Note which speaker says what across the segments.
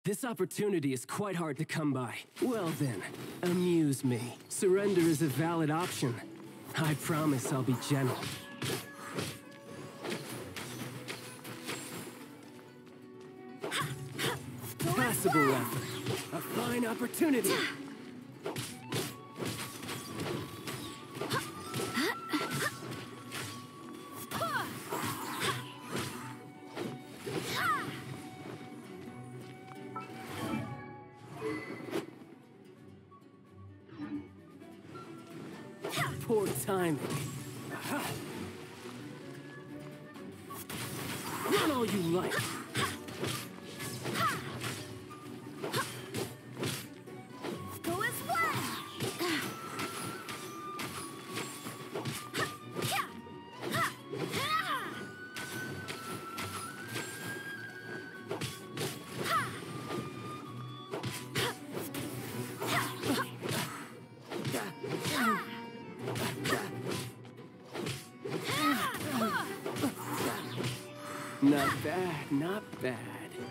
Speaker 1: This opportunity is quite hard to come by. Well then, amuse me. Surrender is a valid option. I promise I'll be gentle. Passable effort. A fine opportunity. Poor timing. Aha. Run all you like.
Speaker 2: Go as one.
Speaker 1: Not bad, not bad.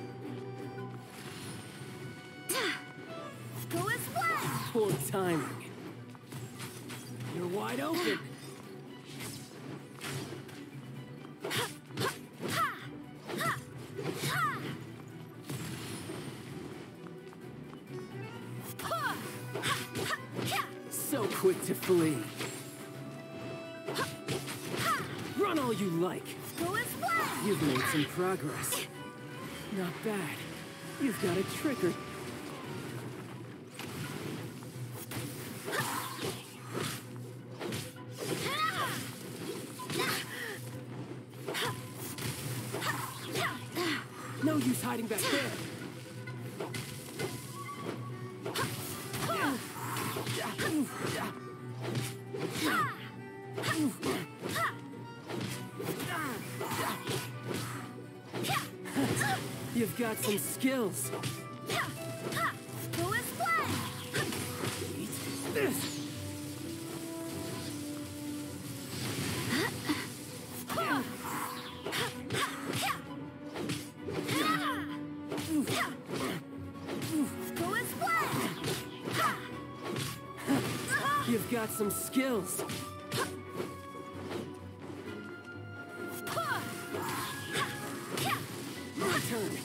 Speaker 2: Go as one.
Speaker 1: Poor timing. You're wide open. So quick to flee. Run all you like.
Speaker 2: Go as one.
Speaker 1: You've made some progress. Not bad. You've got a trigger. No use hiding back there. You've got some skills.
Speaker 2: Go as one.
Speaker 1: Eat this.
Speaker 2: Go as one.
Speaker 1: You've got some skills. My turn.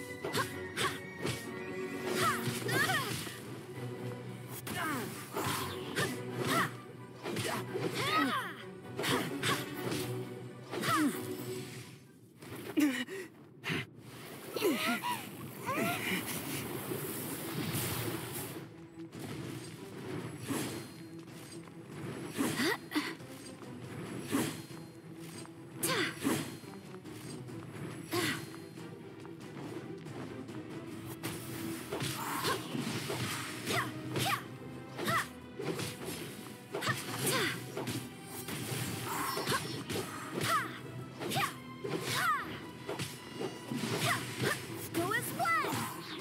Speaker 2: Go as one.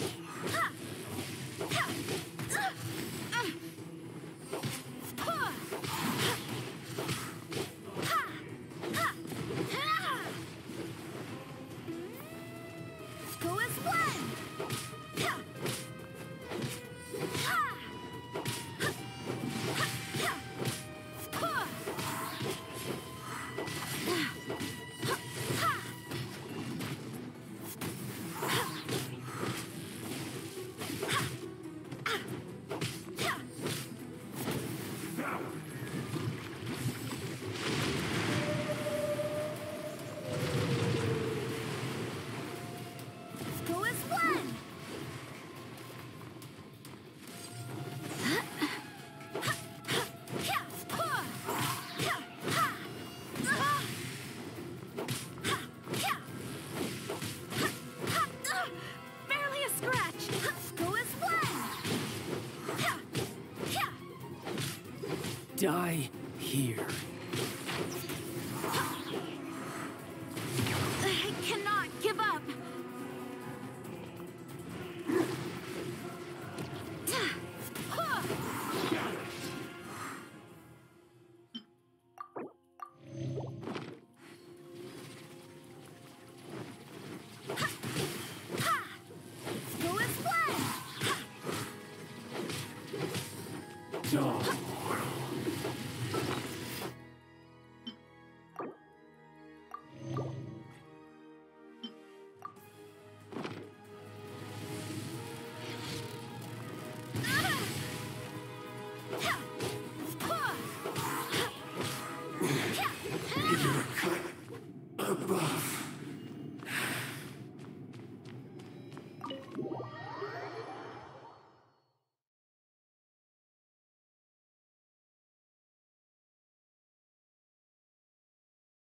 Speaker 2: Go as one. Go as one. Barely a scratch. Go as one.
Speaker 1: Die here.
Speaker 2: I cannot give up. Go as
Speaker 3: jaw.